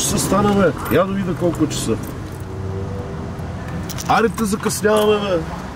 часа стана, бе? Я да видя колко часа. Аре, те закъсняваме, бе.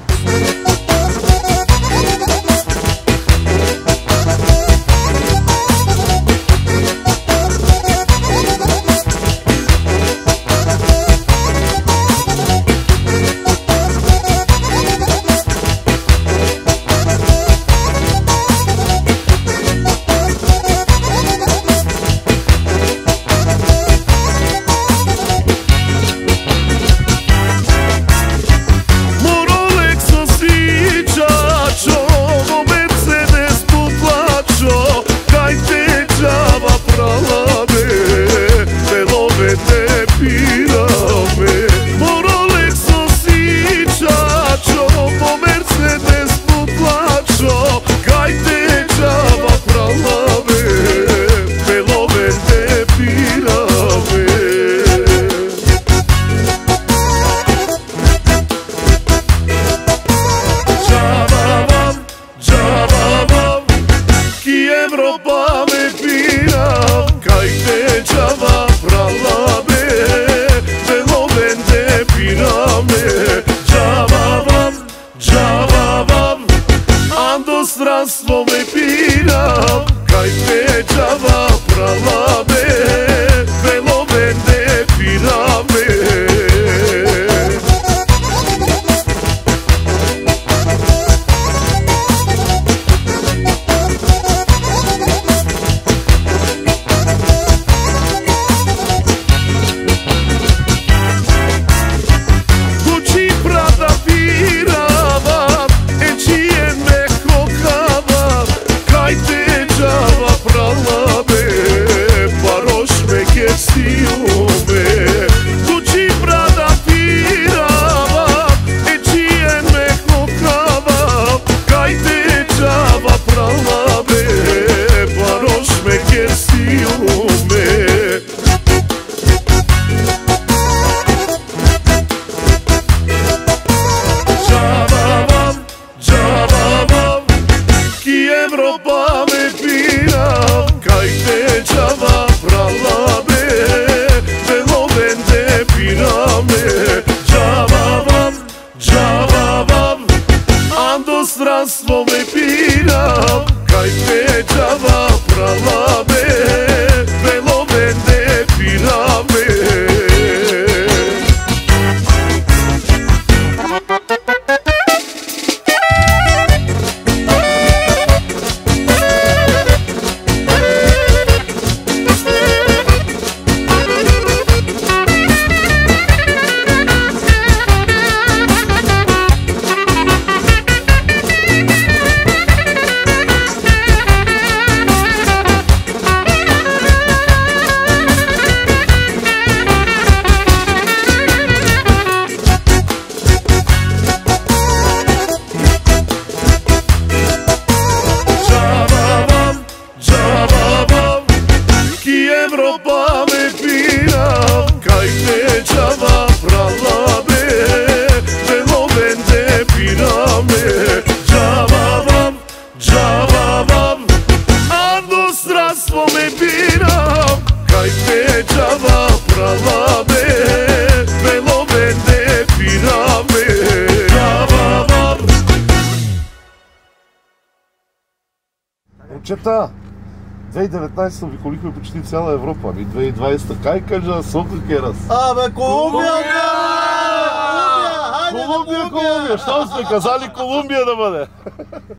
Странство ме пира, кај те джава прала ме, вело ме не пира ме. Кучи прада пирава, ечие ме хокава, кај те джава прала ме, парош ме кесиуме. Кучи прада пирава, ечие ме хокава, кај те джава прала ме, парош ме кесиуме. Европа ме пира, кај те джава прала ме, вело ме не пира ме. Джававам, андо странство ме пира, кај те джава прала ме, вело ме не пира ме. Европа ме пира, кај те джава прала ме, вело ме не пира ме. Джававам, андо странство ме пира, кај те джава прала ме, вело ме не пира ме. Джававам. Момчета, 2019 обиколихме почти цяла Европа, ами 2020 кај кажа Сока Керас? Абе, Колумбия! Колумбия! Що сте казали Колумбия да бъде?